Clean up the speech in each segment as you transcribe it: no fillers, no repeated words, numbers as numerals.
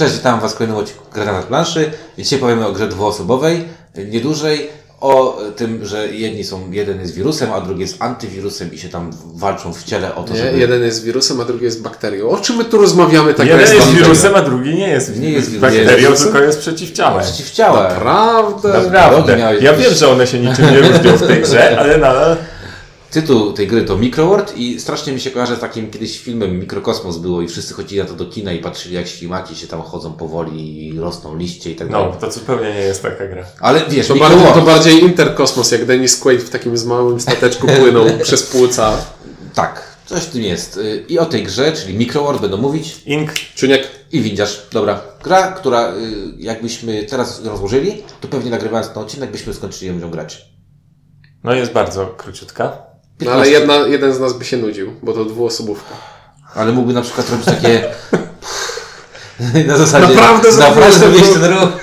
Cześć, witam Was w kolejnym odcinku Granat planszy. Dzisiaj powiemy o grze dwuosobowej, niedużej, o tym, że jeden jest wirusem, a drugi jest antywirusem i się tam walczą w ciele o to, żeby... Jeden jest wirusem, a drugi jest bakterią. O czym my tu rozmawiamy? Tak, jeden jest wirusem, a drugi nie jest bakterią, tylko jest przeciwciałem. Przeciwciałem. Naprawdę? Ja wiem, że one się niczym nie różnią w tej grze, ale nadal... Tytuł tej gry to Microworld i strasznie mi się kojarzy z takim kiedyś filmem Mikrokosmos było i wszyscy chodzili na to do kina i patrzyli jak ślimaki się tam chodzą powoli i rosną liście i tak dalej. No, to zupełnie nie jest taka gra. Ale wiesz, to bardziej Interkosmos, jak Dennis Quaid w takim małym stateczku płynął przez płuca. Tak, coś w tym jest. I o tej grze, czyli Microworld będą mówić Ink, Czuniek i Windziarz. Dobra, gra, która jakbyśmy teraz rozłożyli, to pewnie nagrywając ten odcinek byśmy skończyli ją grać. no jest bardzo króciutka. No ale jeden z nas by się nudził, bo to dwuosobówka. Ale mógłby na przykład robić takie... na zasadzie... Naprawdę wieść ten ruch.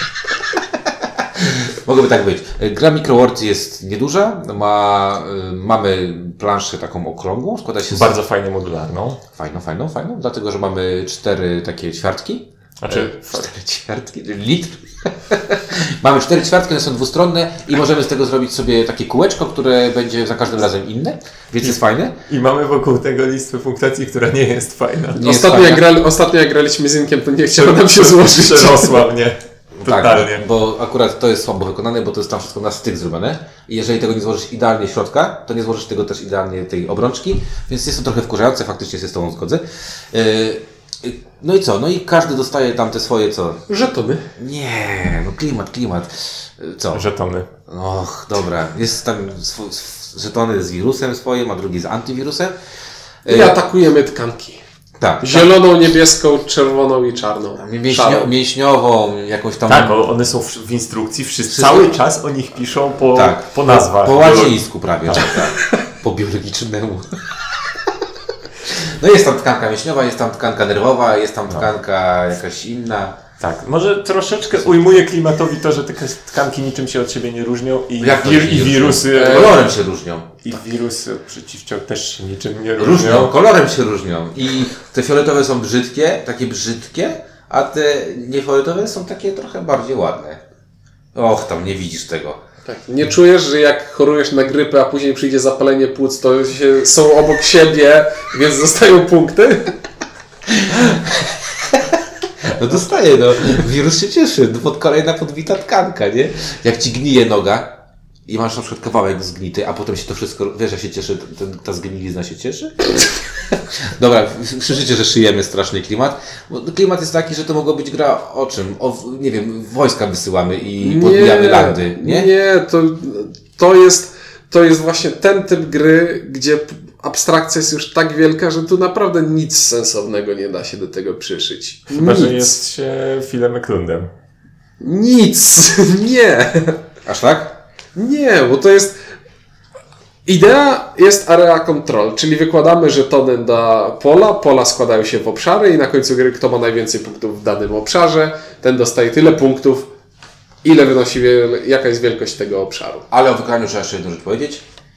Mogłoby tak być. Gra Microworld jest nieduża. Mamy planszę taką okrągłą. Składa się Bardzo fajnie modularną. Fajną. Dlatego, że mamy 4 takie ćwiartki. Znaczy... 4 ćwiartki? Litr. Mamy 4 ćwiartki, one są dwustronne i możemy z tego zrobić sobie takie kółeczko, które będzie za każdym razem inne, więc jest fajne. I mamy wokół tego listę punktacji, która nie jest fajna. Ostatnio jak graliśmy z Inkiem, to nie chciało nam się złożyć. Przerosła mnie. Totalnie. Tak, bo akurat to jest słabo wykonane, bo to jest tam wszystko na styk zrobione i jeżeli tego nie złożysz idealnie środka, to nie złożysz tego też idealnie tej obrączki, więc jest to trochę wkurzające, faktycznie się z tobą zgodzę. No i co? No i każdy dostaje tam te swoje co? Żetony. Nie, no klimat. Co? Żetony. Och, dobra. Jest tam żetony z wirusem swoim, a drugi z antywirusem. I atakujemy tkanki. Tak. Zieloną, niebieską, czerwoną i czarną. Mięśniową, jakąś tam... Tak, one są w instrukcji, cały czas o nich piszą po nazwach. Po łacińsku prawie, tak. Po biologicznemu. No jest tam tkanka mięśniowa, jest tam tkanka nerwowa, jest tam tkanka jakaś inna. Tak, może troszeczkę ujmuje klimatowi to, że te tkanki niczym się od siebie nie różnią i wirusy... Kolorem się różnią. I wirusy przeciwciał też się niczym nie różnią. Kolorem się różnią. I te fioletowe są takie brzydkie, a te niefioletowe są takie trochę bardziej ładne. Och, tam nie widzisz tego. Tak. Nie czujesz, że jak chorujesz na grypę, a później przyjdzie zapalenie płuc, to są obok siebie, więc dostają punkty? No dostaje, wirus się cieszy, kolejna podbita tkanka, nie? Jak ci gnije noga i masz na przykład kawałek zgnity, a potem się to wszystko, wiesz, jak się cieszy, ta zgnilizna się cieszy? Dobra, słyszycie, że szyjemy straszny klimat. Bo klimat jest taki, że to mogło być gra o czym? Nie wiem, wojska wysyłamy i podbijamy landy, nie? Nie, to jest właśnie ten typ gry, gdzie abstrakcja jest już tak wielka, że tu naprawdę nic sensownego nie da się do tego przyszyć. Chyba, że jest się Philem Eklundem. Nic! Nie! Aż tak? Nie, bo to jest... Idea jest area control, czyli wykładamy żetony na pola składają się w obszary i na końcu gry kto ma najwięcej punktów w danym obszarze, ten dostaje tyle punktów, ile wynosi, jaka jest wielkość tego obszaru. Ale o wykonaniu trzeba jeszcze jedną rzecz powiedzieć.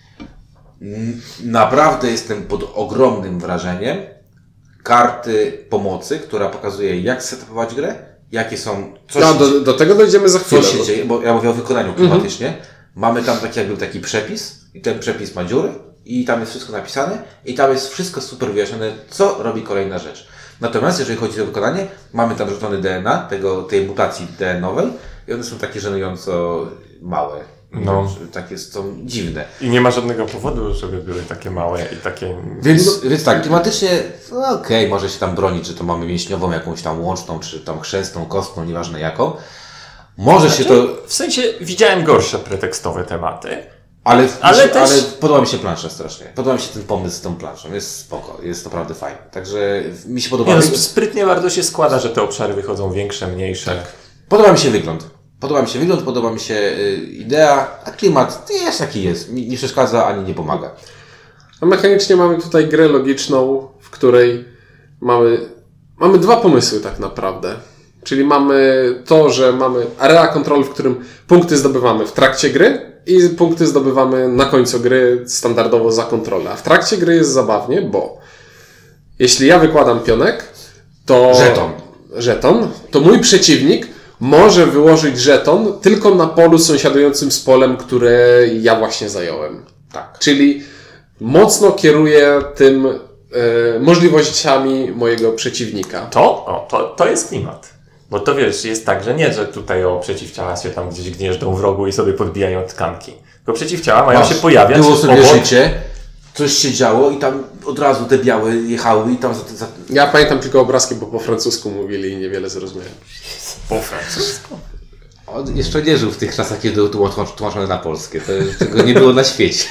Naprawdę jestem pod ogromnym wrażeniem karty pomocy, która pokazuje jak setupować grę, jakie są... Do tego dojdziemy za chwilę. Co się dzieje, bo ja mówię o wykonaniu klimatycznie. Mamy tam taki przepis i ten przepis ma dziury i tam jest wszystko napisane i tam jest wszystko super wyjaśnione, co robi kolejna rzecz. Natomiast jeżeli chodzi o wykonanie, mamy tam żetony DNA, tej mutacji DNA-owej i one są takie żenująco małe. No. Takie są dziwne. I nie ma żadnego powodu, żeby były takie małe i takie... Więc tak, klimatycznie, okej, może się tam bronić, że to mamy mięśniową, jakąś tam łączną, czy tam chrzęstną, kostną, nieważne jaką. Może się to... W sensie widziałem gorsze pretekstowe tematy. Ale podoba mi się plansza strasznie. Podoba mi się ten pomysł z tą planszą. Jest spoko, jest naprawdę fajny. Także mi się podoba... Sprytnie bardzo się składa, że te obszary wychodzą większe, mniejsze. Tak. Podoba mi się wygląd, podoba mi się idea, a klimat jest jaki jest. Mi nie przeszkadza ani nie pomaga. A mechanicznie mamy tutaj grę logiczną, w której mamy 2 pomysły tak naprawdę. Czyli mamy to, że mamy area control, w którym punkty zdobywamy w trakcie gry i punkty zdobywamy na końcu gry standardowo za kontrolę. A w trakcie gry jest zabawnie, bo jeśli ja wykładam pionek, to... Żeton. żeton, to mój przeciwnik może wyłożyć żeton tylko na polu sąsiadującym z polem, które ja właśnie zająłem. Tak. Czyli mocno kieruję tym możliwościami mojego przeciwnika. To jest klimat. Bo to wiesz, jest tak, że nie, że tutaj przeciwciała się tam gdzieś gnieżdżą w rogu i sobie podbijają tkanki. Tylko przeciwciała mają się pojawiać. Było sobie życie, coś się działo i tam od razu te białe jechały i tam... Ja pamiętam tylko obrazki, bo po francusku mówili i niewiele zrozumiałem. Po francusku? On jeszcze nie żył w tych czasach, kiedy było tłumaczone na polskie. Tego nie było na świecie.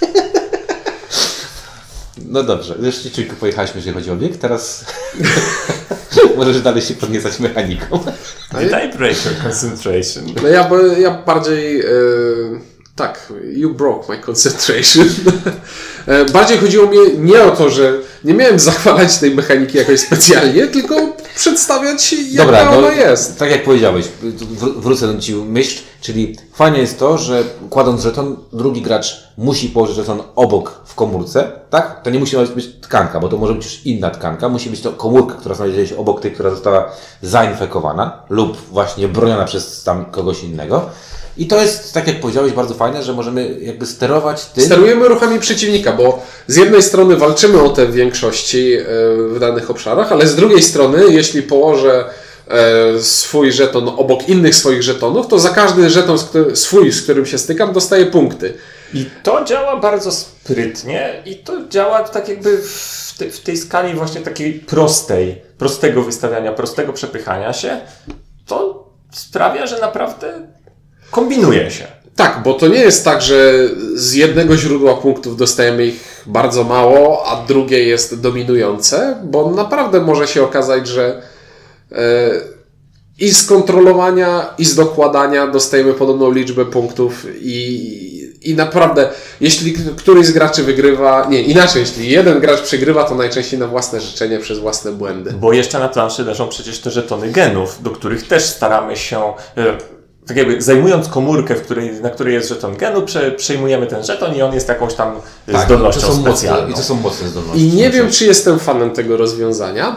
No dobrze, już cięciutko pojechaliśmy, jeżeli chodzi o bieg. Teraz możesz dalej się podniecać mechaniką. Tiebreaker concentration. No ja bardziej... tak, you broke my concentration. Bardziej chodziło mi nie o to, że nie miałem zachwalać tej mechaniki jakoś specjalnie, tylko przedstawiać, jaka ona jest. Tak jak powiedziałeś, wrócę do Ci myśl, czyli fajnie jest to, że kładąc żeton, drugi gracz musi położyć żeton obok w komórce, tak? To nie musi być tkanka, bo to może być już inna tkanka, musi być to komórka, która znajduje się obok tej, która została zainfekowana lub właśnie broniona przez tam kogoś innego. I to jest, tak jak powiedziałeś, bardzo fajne, że możemy jakby sterować tym... Sterujemy ruchami przeciwnika, bo z jednej strony walczymy o te większości w danych obszarach, ale z drugiej strony, jeśli położę swój żeton obok innych swoich żetonów, to za każdy żeton z którym się stykam, dostaję punkty. I to działa bardzo sprytnie i to działa tak jakby w tej skali właśnie takiej prostego wystawiania, prostego przepychania się. To sprawia, że naprawdę kombinuje się. Tak, bo to nie jest tak, że z jednego źródła punktów dostajemy ich bardzo mało, a drugie jest dominujące, bo naprawdę może się okazać, że i z kontrolowania, i z dokładania dostajemy podobną liczbę punktów i naprawdę, jeśli któryś z graczy wygrywa, nie, inaczej, jeśli jeden gracz przegrywa, to najczęściej na własne życzenie przez własne błędy. Bo jeszcze na planszy leżą przecież te żetony genów, do których też staramy się... Tak jakby zajmując komórkę, na której jest żeton genu, przejmujemy ten żeton i on jest jakąś tam zdolnością specjalną. I to są mocne zdolności. I nie wiem, czy jestem fanem tego rozwiązania,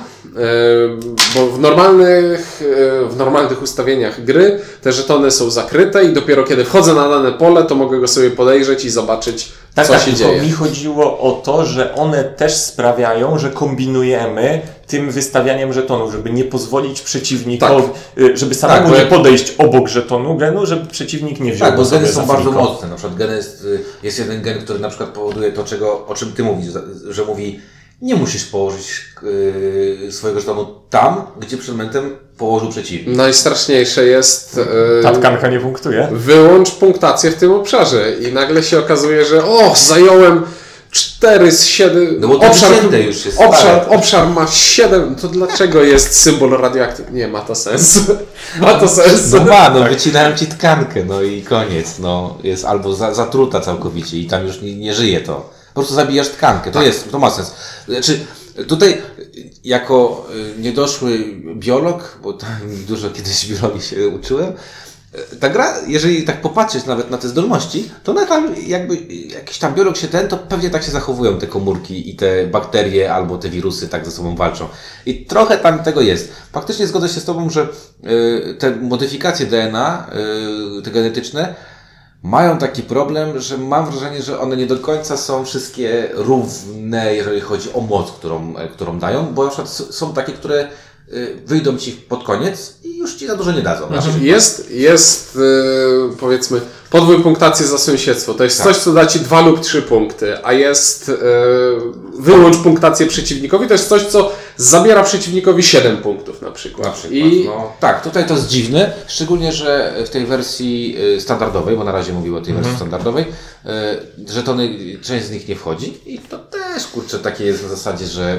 bo w normalnych ustawieniach gry te żetony są zakryte i dopiero kiedy wchodzę na dane pole, to mogę go sobie podejrzeć i zobaczyć, co się dzieje. Mi chodziło o to, że one też sprawiają, że kombinujemy tym wystawianiem żetonów, żeby nie pozwolić przeciwnikowi, żeby samemu nie podejść obok żetonu genu, żeby przeciwnik nie wziął. Tak, bo geny są bardzo mocne. Na przykład gen jest jeden gen, który na przykład powoduje to, o czym Ty mówisz, że mówi, nie musisz położyć swojego żetonu tam, gdzie przed momentem położył przeciwnik. Najstraszniejsze jest... Ta tkanka nie punktuje. Wyłącz punktację w tym obszarze i nagle się okazuje, że zająłem 4 z 7... No bo to już jest obszar ma 7, to dlaczego jest symbol radioaktywny? Nie, ma to sens. Ma to sens. Wycinają Ci tkankę, i koniec. Jest albo zatruta całkowicie i tam już nie żyje to. Po prostu zabijasz tkankę. To ma sens. Znaczy, tutaj jako niedoszły biolog, bo tam dużo kiedyś biologii się uczyłem, ta gra, jeżeli tak popatrzeć nawet na te zdolności, to ona tam jakby jakiś tam biolog to pewnie tak się zachowują te komórki i te bakterie albo te wirusy tak ze sobą walczą. I trochę tam tego jest. Faktycznie zgodzę się z Tobą, że te modyfikacje DNA, te genetyczne, mają taki problem, że mam wrażenie, że one nie do końca są wszystkie równe, jeżeli chodzi o moc, którą dają, bo na przykład są takie, które wyjdą Ci pod koniec i już Ci za dużo nie dadzą. Jest powiedzmy podwój punktacji za sąsiedztwo. To jest coś, co da Ci 2 lub 3 punkty, a jest wyłącz punktację przeciwnikowi, to jest coś, co zabiera przeciwnikowi 7 punktów na przykład. Tak, tutaj to jest dziwne, szczególnie, że w tej wersji standardowej, bo na razie mówił o tej wersji standardowej, żetony, część z nich nie wchodzi i to też, takie jest na zasadzie, że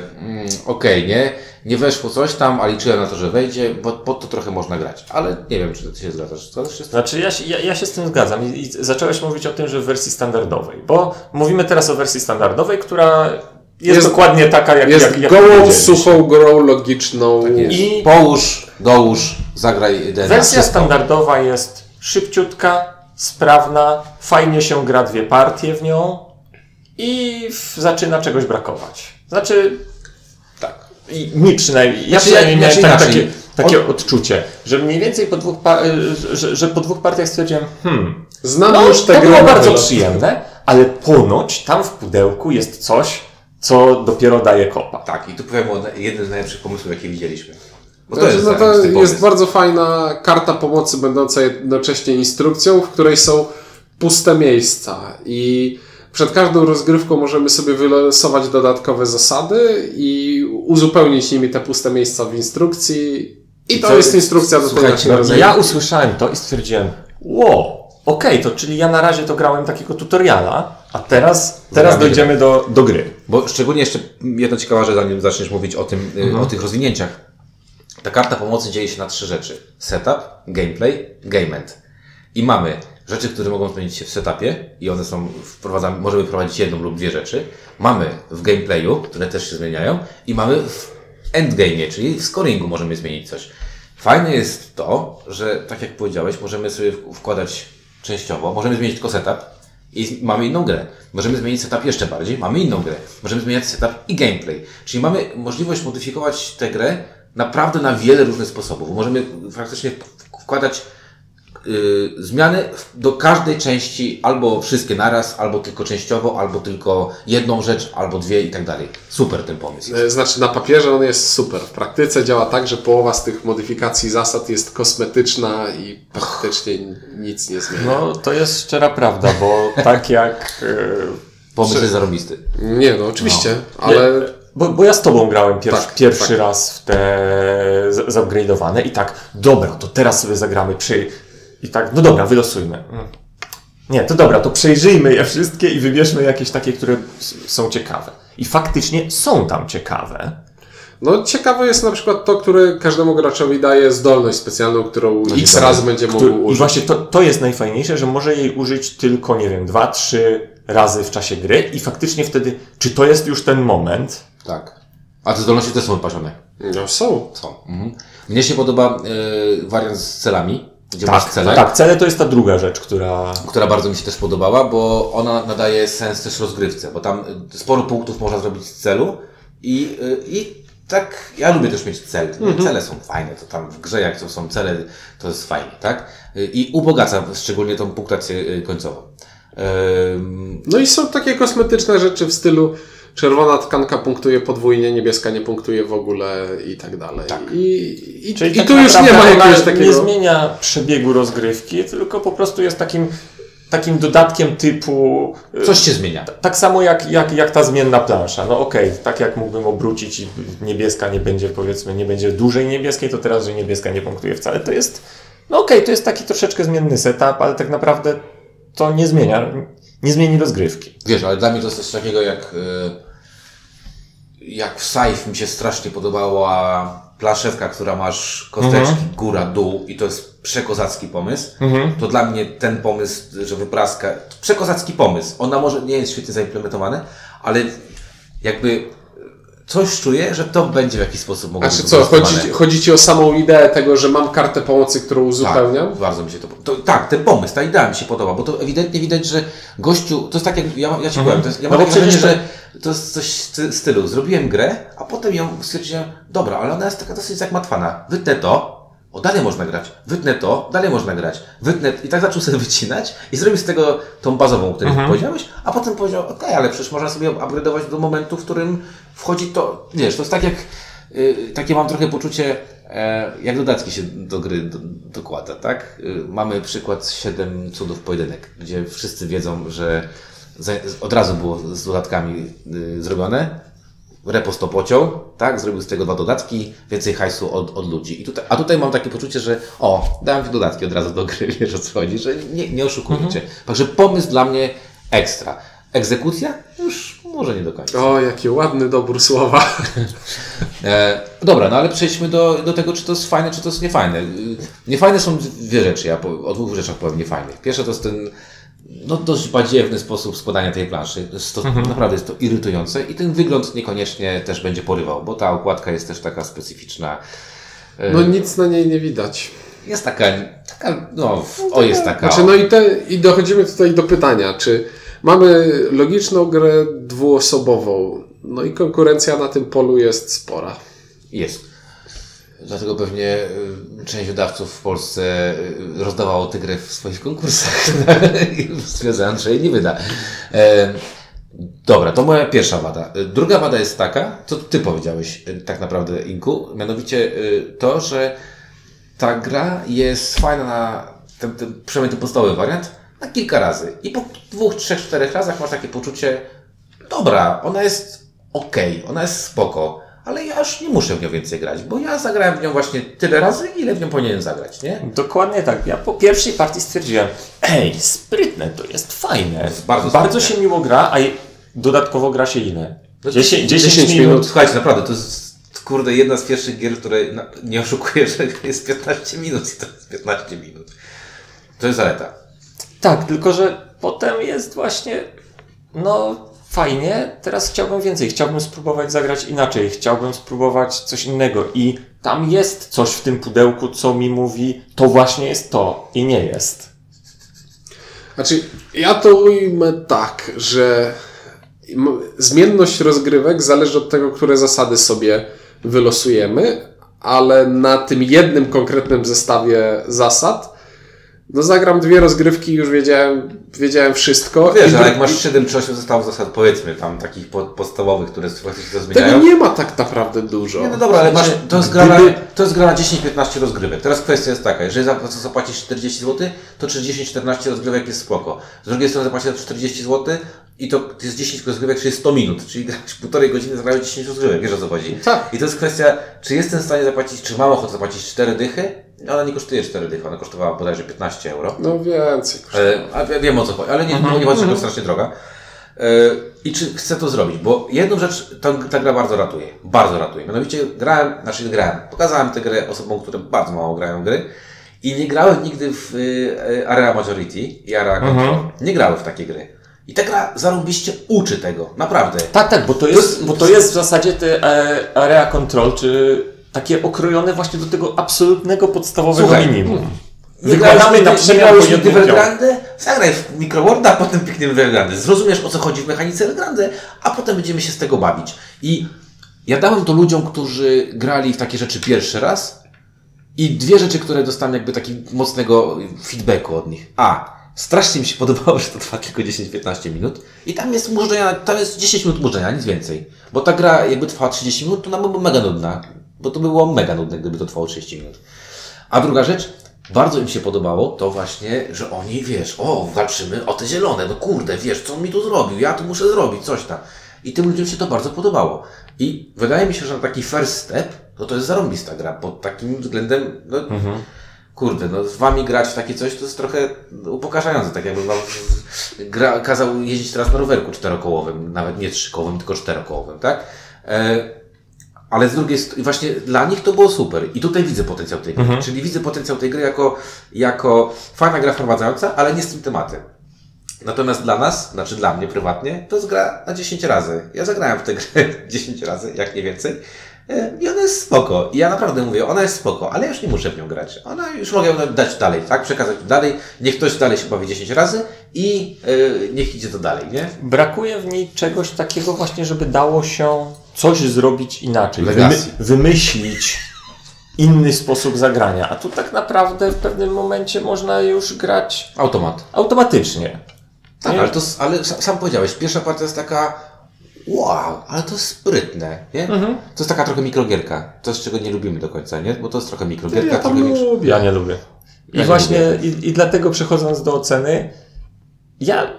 nie weszło coś tam, a liczyłem na to, że wejdzie, bo pod to trochę można grać. Ale nie wiem, czy Ty się zgadzasz. Znaczy, ja się z tym zgadzam i zacząłeś mówić o tym, że w wersji standardowej, bo mówimy teraz o wersji standardowej, która jest dokładnie taka, jak gołą, suchą grą logiczną. Tak i dołóż, zagraj DNA. Wersja standardowa jest szybciutka, sprawna, fajnie się gra 2 partie w nią i zaczyna czegoś brakować. Znaczy... I mi przynajmniej. Ja przynajmniej miałem takie odczucie, że mniej więcej po 2 że po 2 partiach stwierdziłem, Znam już to te było gry bardzo na przyjemne, ale ponoć tam w pudełku jest coś, co dopiero daje kopa. Tak, i tu powiem o jednym z najlepszych pomysłów, jakie widzieliśmy. Bo to jest bardzo fajna karta pomocy, będąca jednocześnie instrukcją, w której są puste miejsca i przed każdą rozgrywką możemy sobie wylosować dodatkowe zasady i uzupełnić nimi te puste miejsca w instrukcji. I to jest instrukcja do tego, jak się rozumie. Ja usłyszałem to i stwierdziłem, okej, to czyli ja na razie to grałem takiego tutoriala, a teraz dojdziemy do gry. Bo szczególnie jeszcze jedna ciekawa rzecz, zanim zaczniesz mówić o tym, o tych rozwinięciach. Ta karta pomocy dzieje się na 3 rzeczy. Setup, gameplay, game end. I mamy rzeczy, które mogą zmienić się w setupie i one są możemy wprowadzić 1 lub 2 rzeczy. Mamy w gameplayu, które też się zmieniają i mamy w endgame'ie, czyli w scoringu możemy zmienić coś. Fajne jest to, że tak jak powiedziałeś, możemy sobie wkładać częściowo, możemy zmienić tylko setup i mamy inną grę. Możemy zmienić setup jeszcze bardziej, mamy inną grę. Możemy zmieniać setup i gameplay. Czyli mamy możliwość modyfikować tę grę naprawdę na wiele różnych sposobów. Możemy praktycznie wkładać zmiany do każdej części, albo wszystkie naraz, albo tylko częściowo, albo tylko jedną rzecz, albo 2 i tak dalej. Super ten pomysł. Znaczy na papierze on jest super. W praktyce działa tak, że połowa z tych modyfikacji zasad jest kosmetyczna i praktycznie nic nie zmienia. No to jest szczera prawda, bo tak jak... Pomysł jest zarobisty. Nie, no oczywiście, ale... Bo ja z tobą grałem pierwszy tak. raz w te zupgrade'owane i tak, dobra, to teraz sobie zagramy i tak, no dobra, wylosujmy. Nie, to dobra, to przejrzyjmy je wszystkie i wybierzmy jakieś takie, które są ciekawe. I faktycznie są tam ciekawe. No ciekawe jest na przykład to, które każdemu graczowi daje zdolność specjalną, którą x razy będzie mógł użyć. I właśnie to jest najfajniejsze, że może jej użyć tylko, nie wiem, 2-3 razy w czasie gry i faktycznie wtedy, czy to jest już ten moment? Tak. A te zdolności też są wypaczone. No są. Mhm. Mnie się podoba wariant z celami, gdzie masz cele. Tak, cele to jest ta druga rzecz, która bardzo mi się też podobała, bo ona nadaje sens też rozgrywce, bo tam sporo punktów można zrobić z celu i tak, ja lubię też mieć cel. Cele są fajne, to tam w grze jak to są cele, to jest fajnie, tak? I ubogaca szczególnie tą punktację końcową. No i są takie kosmetyczne rzeczy w stylu czerwona tkanka punktuje podwójnie, niebieska nie punktuje w ogóle i tak dalej. Tak. I tak tu już nie ma jakiegoś takiego... Nie zmienia przebiegu rozgrywki, tylko po prostu jest takim dodatkiem typu... Coś się zmienia. Tak samo jak ta zmienna plansza. No okej, tak jak mógłbym obrócić i niebieska nie będzie, powiedzmy, nie będzie dłużej niebieskiej, to teraz, że niebieska nie punktuje wcale. To jest, no okej, to jest taki troszeczkę zmienny setup, ale tak naprawdę to nie zmieni rozgrywki. Wiesz, ale dla mnie to jest coś takiego jak w Scythe mi się strasznie podobała planszewka, która masz kosteczki góra, dół i to jest przekozacki pomysł. To dla mnie ten pomysł, że wypraska, przekozacki pomysł. Ona może nie jest świetnie zaimplementowany, ale jakby coś czuję, że to będzie w jakiś sposób mogło być wykorzystywane. Chodzi Ci o samą ideę tego, że mam kartę pomocy, którą uzupełniam? Tak, bardzo mi się tak, ten pomysł, ta idea mi się podoba, bo to ewidentnie widać, że gościu, to jest tak jak, ja Ci powiem, ja mam takie wrażenie, że to jest coś w stylu, zrobiłem grę, a potem ją stwierdziłem, dobra, ale ona jest taka dosyć zagmatwana, wytnę to, dalej można grać, wytnę to, dalej można grać, wytnę i tak zaczął sobie wycinać i zrobił z tego tą bazową, o której powiedziałeś, a potem powiedział, okej, ale przecież można sobie upgrade'ować do momentu, w którym wchodzi to, wiesz, to jest tak jak, takie mam trochę poczucie, jak dodatki się do gry dokłada, tak? Mamy przykład 7 cudów pojedynek, gdzie wszyscy wiedzą, że od razu było z dodatkami zrobione. Repos to pociął, tak? Zrobił z tego 2 dodatki, więcej hajsu od ludzi. A tutaj mam takie poczucie, że dałem Ci dodatki od razu do gry, wiesz o co chodzi, że nie oszukujcie. Także pomysł dla mnie ekstra. Egzekucja? Już może nie do końca. O, jaki ładny dobór słowa. Dobra, no ale przejdźmy do tego, czy to jest fajne, czy to jest niefajne. Niefajne są 2 rzeczy, ja o 2 rzeczach powiem niefajnych. Pierwsze to jest ten dość badziewny sposób składania tej planszy. Naprawdę jest to irytujące i ten wygląd niekoniecznie też będzie porywał, bo ta okładka jest też taka specyficzna. No nic na niej nie widać. Jest taka jest taka. Znaczy, i dochodzimy tutaj do pytania, czy mamy logiczną grę dwuosobową, no i konkurencja na tym polu jest spora. Jest. Dlatego pewnie część wydawców w Polsce rozdawało tę grę w swoich konkursach. Stwierdzając, że jej nie wyda. Dobra, to moja pierwsza wada. Druga wada jest taka, co ty powiedziałeś tak naprawdę, Inku, mianowicie to, że ta gra jest fajna na przynajmniej ten podstawowy wariant na kilka razy. I po 2, 3, 4 razach masz takie poczucie, dobra, ona jest okej, ona jest spoko, ale ja już nie muszę w nią więcej grać, bo ja zagrałem w nią właśnie tyle razy, ile w nią powinienem zagrać, nie? Dokładnie tak. Ja po pierwszej partii stwierdziłem, sprytne, to jest fajne. Bardzo się miło gra, a dodatkowo gra się ile? 10 10 minut. Słuchajcie, naprawdę, to jest kurde jedna z pierwszych gier, której nie oszukuję, że jest 15 minut i to jest 15 minut. To jest zaleta. Tak, tylko że potem jest właśnie, fajnie, teraz chciałbym więcej, chciałbym spróbować zagrać inaczej, chciałbym spróbować coś innego i tam jest coś w tym pudełku, co mi mówi, to właśnie jest to i nie jest. Znaczy, ja to ujmę tak, że zmienność rozgrywek zależy od tego, które zasady sobie wylosujemy, ale na tym jednym konkretnym zestawie zasad zagram 2 rozgrywki i już wiedziałem wszystko. Wiesz, ale jak masz 7 czy 8 zestawów zasad, powiedzmy tam takich podstawowych, które faktycznie to zmieniają. Tego nie ma tak naprawdę dużo. Nie, no dobra, ale to jest gra na 10-15 rozgrywek. Teraz kwestia jest taka, jeżeli zapłacisz 40 zł, to 10-14 rozgrywek jest spoko. Z drugiej strony zapłacisz 40 zł i to jest 10 rozgrywek, czyli 100 minut, czyli grałeś 1,5 godziny, zagrałeś 10 rozgrywek, wiesz o co chodzi. Tak. I to jest kwestia, czy jestem w stanie zapłacić, czy mam ochotę zapłacić 4 dychy. Ona nie kosztuje 4 dychy, ona kosztowała bodajże 15 euro. No więcej. A wiem o co chodzi, ale nie chodzi, że to strasznie droga. I czy chcę to zrobić, bo jedną rzecz ta gra bardzo ratuje. Bardzo ratuje. Mianowicie pokazałem tę grę osobom, które bardzo mało grają w gry i nie grały nigdy w Area Majority i Area Control. Nie grały w takie gry. I ta gra zarąbiście uczy tego, naprawdę. Tak, bo to jest w zasadzie te Area Control, czy takie okrojone właśnie do tego absolutnego podstawowego minimum. Wykładamy na przemian po jednym Evergrande, zagraj w Microworlda, a potem pikniemy w Evergrande. Zrozumiesz, o co chodzi w mechanice Evergrande, a potem będziemy się z tego bawić. I ja dałem to ludziom, którzy grali w takie rzeczy pierwszy raz i 2 rzeczy, które dostałem jakby takiego mocnego feedbacku od nich. Strasznie mi się podobało, że to trwa tylko 10-15 minut i tam jest 10 minut murzenia, nic więcej. Bo ta gra jakby trwała 30 minut, to ona była mega nudna. Bo to by było mega nudne, gdyby to trwało 30 minut. A druga rzecz, bardzo im się podobało to właśnie, że oni, walczymy o te zielone, no kurde, co on mi tu zrobił, ja tu muszę zrobić, coś tam. I tym ludziom się to bardzo podobało. I wydaje mi się, że na taki first step, to jest zarąbista gra, pod takim względem, z wami grać w takie coś, to jest trochę upokarzające, tak jakby wam kazał jeździć teraz na rowerku 4-kołowym, nawet nie 3-kołowym, tylko 4-kołowym, tak? Ale z drugiej strony, właśnie dla nich to było super. I tutaj widzę potencjał tej gry. Czyli widzę potencjał tej gry jako fajna gra wprowadzająca, ale nie z tym tematem. Natomiast dla nas, znaczy dla mnie prywatnie, to jest gra na 10 razy. Ja zagrałem w tę grę 10 razy, jak nie więcej. I ona jest spoko. I ja naprawdę mówię, ona jest spoko, ale ja już nie muszę w nią grać. Ona już mogę ją dać dalej, tak? Przekazać dalej. Niech ktoś dalej się bawi 10 razy i niech idzie to dalej, nie? Brakuje w niej czegoś takiego właśnie, żeby dało się coś zrobić inaczej. Wymyślić inny sposób zagrania. A tu tak naprawdę w pewnym momencie można już grać automatycznie. Tak, ale sam powiedziałeś, pierwsza partia jest taka wow, ale to jest sprytne, nie? To jest taka trochę mikrogierka. Coś, czego nie lubimy do końca, nie? Bo to jest trochę mikrogierka. Ja nie lubię. I dlatego przechodząc do oceny, ja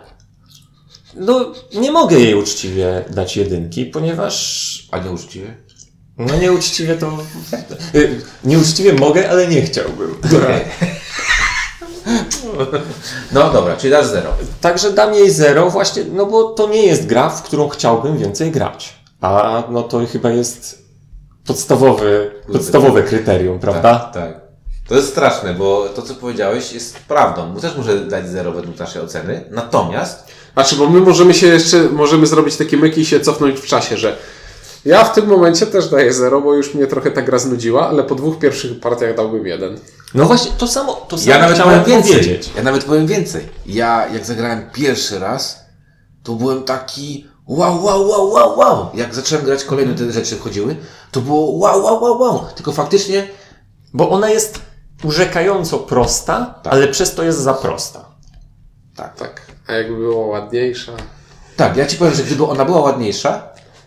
nie mogę jej uczciwie dać 1, ponieważ... A nieuczciwie? Nieuczciwie to... Nieuczciwie mogę, ale nie chciałbym. No dobra, czyli dasz 0. Także dam jej 0 właśnie, bo to nie jest gra, w którą chciałbym więcej grać. A to chyba jest podstawowe kryterium, prawda? Tak. To jest straszne, bo to, co powiedziałeś, jest prawdą. Też muszę dać 0 według naszej oceny. Natomiast... bo my możemy zrobić takie myki i się cofnąć w czasie, że ja w tym momencie też daję 0, bo już mnie trochę ta gra znudziła, ale po 2 pierwszych partiach dałbym 1. No właśnie, to samo ja nawet chciałem powiedzieć. Ja nawet powiem więcej. Ja jak zagrałem pierwszy raz, to byłem taki wow. Jak zacząłem grać, kolejne te rzeczy wchodziły, to było wow. Tylko faktycznie... Bo ona jest urzekająco prosta, ale przez to jest za prosta. Tak. A jakby była łagodniejsza? Tak, ja ci powiem, że gdyby ona była ładniejsza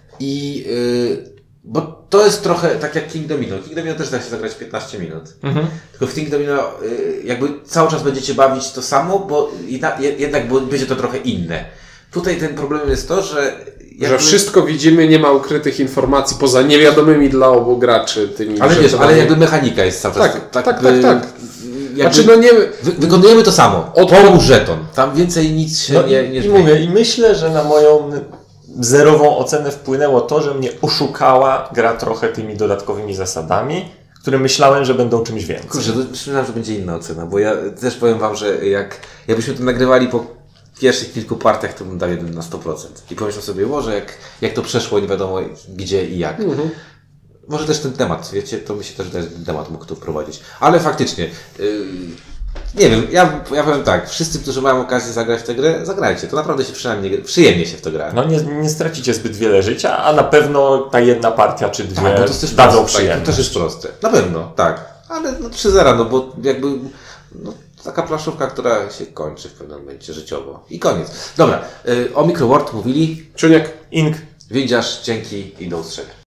bo to jest trochę tak jak King Domino. King Domino też da się zagrać 15 minut. Tylko w King Domino jakby cały czas będziecie bawić to samo, bo jednak będzie to trochę inne. Tutaj ten problem jest to, że... Że wszystko widzimy, nie ma ukrytych informacji poza niewiadomymi dla obu graczy tymi. Ale wiesz, ale jakby mechanika jest cały czas... Tak. Znaczy, wykonujemy to samo. Pomóż żeton. Tam więcej nic się nie zmieni. I myślę, że na moją zerową ocenę wpłynęło to, że mnie oszukała gra trochę tymi dodatkowymi zasadami, które myślałem, że będą czymś więcej. Kurczę, myślałem, że będzie inna ocena, bo ja też powiem wam, że jakbyśmy to nagrywali po pierwszych kilku partiach, to bym dał 1 na 100%. I pomyślał sobie, że jak to przeszło, nie wiadomo gdzie i jak. Może też ten temat, wiecie, to mi się też wydaje, że ten temat mógł tu wprowadzić. Ale faktycznie, nie wiem, ja powiem tak, wszyscy, którzy mają okazję zagrać w tę grę, zagrajcie. To naprawdę się przynajmniej przyjemnie się w to gra. No nie stracicie zbyt wiele życia, a na pewno ta jedna partia czy dwie tak, bo to jest też dadzą proste, przyjemność. To też jest proste. Na pewno, tak. Ale 3-0, bo jakby taka planszówka, która się kończy w pewnym momencie życiowo. I koniec. Dobra, o Microworld mówili Czuniek, Ink. Windziarz, dzięki i do usłyszenia.